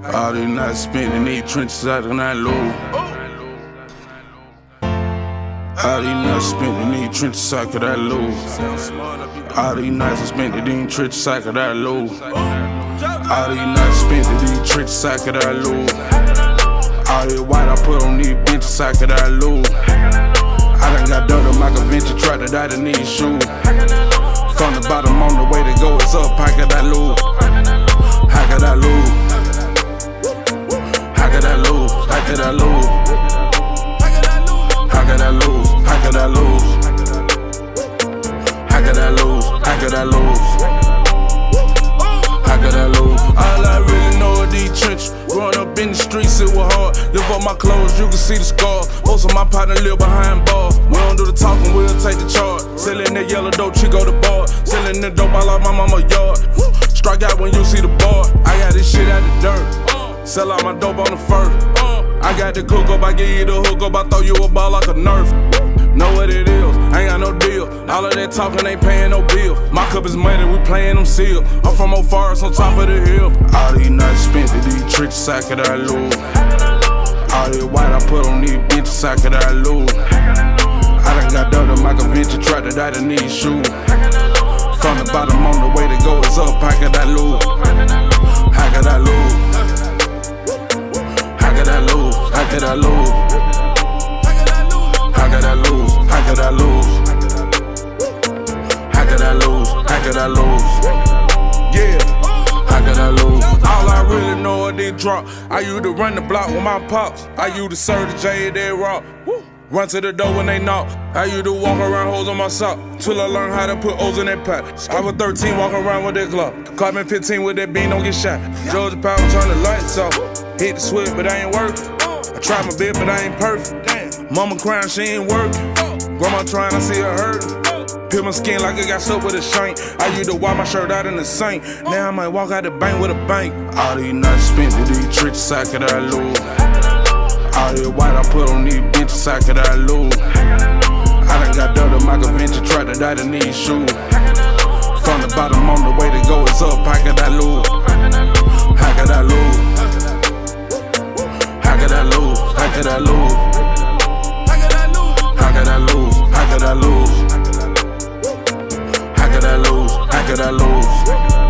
All these nights spent in these trenches, I do not lose. All these nights spent in these trenches, how could I lose? All these nights I spent in these trenches, how could I lose? All these nights spent in these trenches, how could I lose? All this white I put on these benches, how could I lose? I done got dirt on my convention, tried to die in these shoes. From the bottom on the way to go, it's up, how could I lose? How could I lose? How could I lose? How could I lose? How could I lose? How could I lose? How could I lose? How could I lose? How could I lose? All I really know are these trenches. Growing up in the streets, it was hard. Lift up my clothes, you can see the scars. Most of my partners live behind bars. We don't do the talking, we'll take the charge. Selling that yellow dope, Chico the bar. Selling the dope, I lost my mama yard. Strike out when you see the bar. I got this shit out the dirt. Sell out my dope on the first. I got the cook up, I give you the hook up. I throw you a ball like a Nerf. Know what it is, ain't got no deal. All of that talking ain't paying no bill. My cup is money, we playing them seal. I'm from Old Forest on top of the hill. All these nights spent in these trenches, how could I lose? All this white I put on these benches, how could I lose? I done got dirt on my convention, tried to die in these shoes. From the bottom on the way to go, it's up, how could I lose? How could I lose? How could I lose? How could I lose? How could I lose? How could I lose? How could I lose? How could I lose? Yeah, how could I lose? All I really know is they drop. I used to run the block with my pops. I used to serve the J at that rock. Run to the door when they knock. I used to walk around hoes on my sock till I learned how to put O's in that pot. I was 13 walking around with that Glock. Caught me 15 with that bean, don't get shot. Georgia Power turn the lights off. Hit the switch, but I ain't working. I tried my best, but I ain't perfect. Mama crying, she ain't working. Grandma trying, I see her hurting. Peel my skin like I got soap with a shank. I used to wash my shirt out in the sink. Now I might walk out the bank with a bank. All these nights spent in these trenches, how could I lose? All this white I put on these benches, how could I lose? I done got dirt on my convention, tried to die in these shoes. From the bottom on the way to go, it's up, how could I lose? How could I lose? How could I lose? How could I lose? How could I lose? How could I lose? How could I lose? How could I lose?